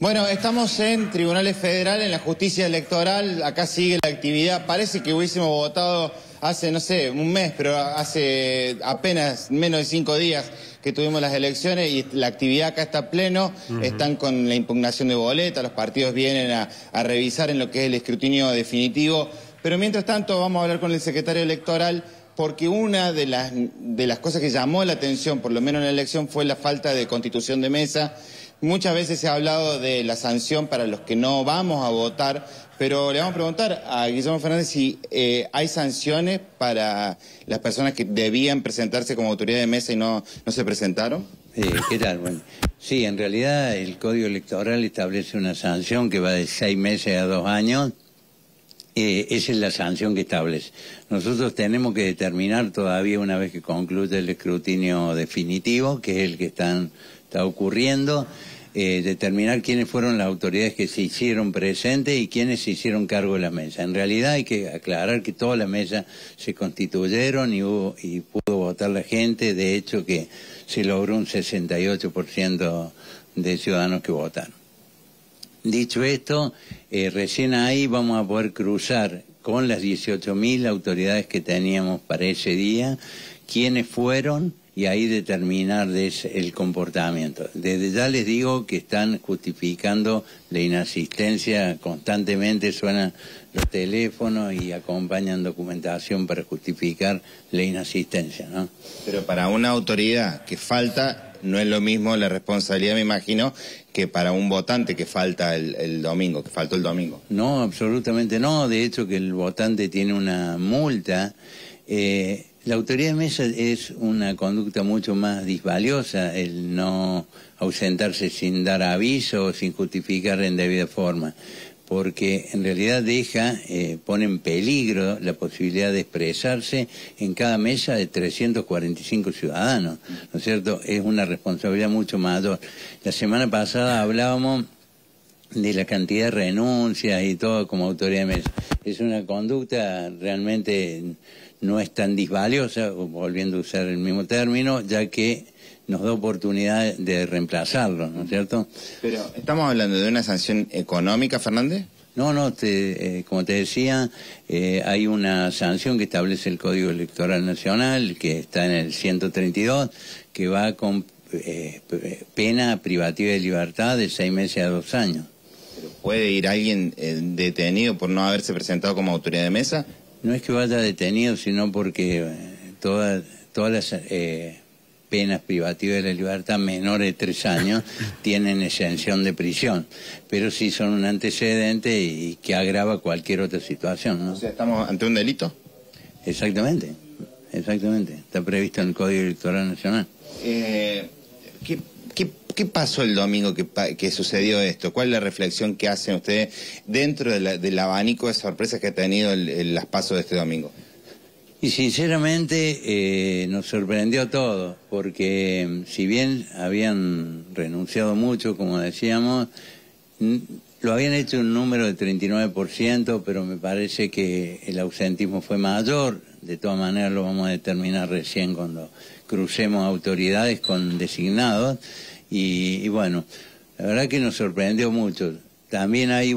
Bueno, estamos en Tribunales Federales, en la justicia electoral. Acá sigue la actividad. Parece que hubiésemos votado hace, no sé, un mes, pero hace apenas menos de 5 días que tuvimos las elecciones y la actividad acá está a pleno. Están con la impugnación de boletas, los partidos vienen a revisar en lo que es el escrutinio definitivo. Pero mientras tanto vamos a hablar con el secretario electoral, porque una de las cosas que llamó la atención, por lo menos en la elección, fue la falta de constitución de mesa. Muchas veces se ha hablado de la sanción para los que no vamos a votar, pero le vamos a preguntar a Guillermo Fernández si hay sanciones para las personas que debían presentarse como autoridad de mesa y no se presentaron. ¿Qué tal? Bueno, sí, en realidad el Código Electoral establece una sanción que va de 6 meses a 2 años. Esa es la sanción que establece. Nosotros tenemos que determinar todavía, una vez que concluya el escrutinio definitivo, que es el que está ocurriendo, determinar quiénes fueron las autoridades que se hicieron presentes y quiénes se hicieron cargo de la mesa. En realidad hay que aclarar que todas las mesas se constituyeron y pudo votar la gente. De hecho, que se logró un 68% de ciudadanos que votaron. Dicho esto, recién ahí vamos a poder cruzar con las 18.000 autoridades que teníamos para ese día, quiénes fueron, y ahí determinar el comportamiento. Desde ya les digo que están justificando la inasistencia constantemente, suenan los teléfonos y acompañan documentación para justificar la inasistencia, ¿no? Pero para una autoridad que falta, no es lo mismo la responsabilidad, me imagino, que para un votante que falta el domingo, que faltó el domingo. No, absolutamente no. De hecho, que el votante tiene una multa. La autoridad de mesa es una conducta mucho más disvaliosa, el no ausentarse sin dar aviso o sin justificar en debida forma, porque en realidad pone en peligro la posibilidad de expresarse en cada mesa de 345 ciudadanos, ¿no es cierto? Es una responsabilidad mucho mayor. La semana pasada hablábamos de la cantidad de renuncias y todo como autoridad de mesa. Es una conducta realmente no es tan disvaliosa, volviendo a usar el mismo término, ya que nos da oportunidad de reemplazarlo, ¿no es cierto? Pero, ¿estamos hablando de una sanción económica, Fernández? No, como te decía, hay una sanción que establece el Código Electoral Nacional, que está en el 132, que va con pena privativa de libertad de 6 meses a 2 años. ¿Pero puede ir alguien detenido por no haberse presentado como autoridad de mesa? No es que vaya detenido, sino porque todas las penas privativas de la libertad menores de 3 años tienen exención de prisión, pero sí son un antecedente y que agrava cualquier otra situación, ¿no? O sea, ¿estamos ante un delito? Exactamente, está previsto en el Código Electoral Nacional. ¿Qué pasó el domingo que sucedió esto? ¿Cuál es la reflexión que hacen ustedes dentro del abanico de sorpresas que ha tenido las pasos de este domingo? Y sinceramente nos sorprendió todo, porque si bien habían renunciado mucho, como decíamos, lo habían hecho un número de 39%, pero me parece que el ausentismo fue mayor. De todas maneras lo vamos a determinar recién cuando crucemos autoridades con designados. Y bueno, la verdad que nos sorprendió mucho. También hay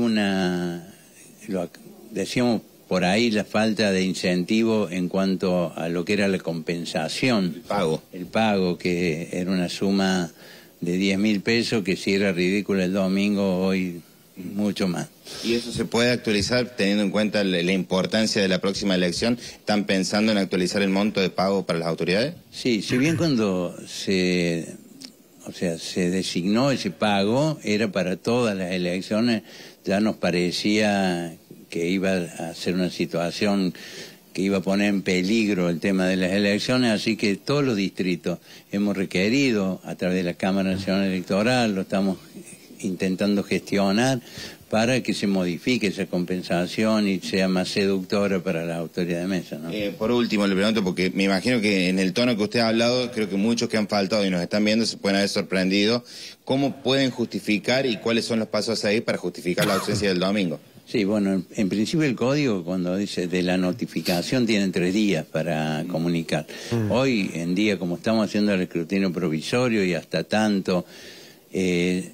decíamos por ahí, la falta de incentivo en cuanto a lo que era la compensación. El pago, que era una suma de 10.000 pesos, que si era ridícula el domingo, hoy mucho más. ¿Y eso se puede actualizar teniendo en cuenta la importancia de la próxima elección? ¿Están pensando en actualizar el monto de pago para las autoridades? Sí, si bien cuando se designó ese pago, era para todas las elecciones, ya nos parecía que iba a ser una situación que iba a poner en peligro el tema de las elecciones, así que todos los distritos hemos requerido, a través de la Cámara Nacional Electoral, lo estamos intentando gestionar para que se modifique esa compensación y sea más seductora para la autoridad de mesa, ¿no? Por último, le pregunto, porque me imagino que en el tono que usted ha hablado, creo que muchos que han faltado y nos están viendo se pueden haber sorprendido. ¿Cómo pueden justificar y cuáles son los pasos a seguir para justificar la ausencia del domingo? Sí, bueno, en principio el código, cuando dice de la notificación, tienen 3 días para comunicar. Hoy en día, como estamos haciendo el escrutinio provisorio y hasta tanto,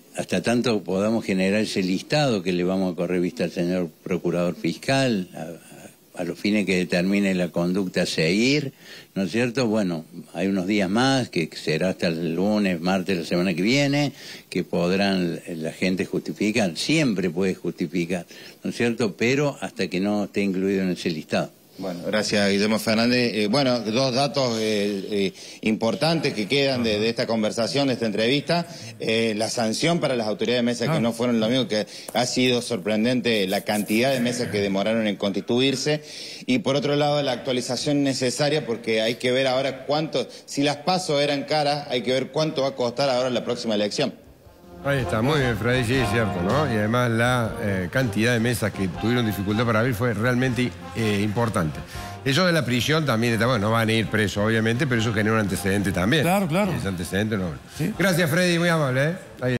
hasta tanto podamos generar ese listado que le vamos a correr vista al señor procurador fiscal, a los fines que determine la conducta a seguir, ¿no es cierto? Bueno, hay unos días más, que será hasta el lunes, martes de la semana que viene, que podrán la gente justificar, siempre puede justificar, ¿no es cierto? Pero hasta que no esté incluido en ese listado. Bueno, gracias Guillermo Fernández. Bueno, dos datos importantes que quedan de esta conversación, de esta entrevista. La sanción para las autoridades de mesa que no fueron lo mismo, que ha sido sorprendente la cantidad de mesas que demoraron en constituirse. Y por otro lado, la actualización necesaria, porque hay que ver ahora cuánto, si las PASO eran caras, hay que ver cuánto va a costar ahora la próxima elección. Ahí está, muy bien, Freddy, sí, es cierto, ¿no? Y además la cantidad de mesas que tuvieron dificultad para abrir fue realmente importante. Ellos de la prisión también, bueno, no van a ir presos, obviamente, pero eso genera un antecedente también. Claro, claro. Y ese antecedente no. ¿Sí? Gracias, Freddy, muy amable, ¿eh? Ahí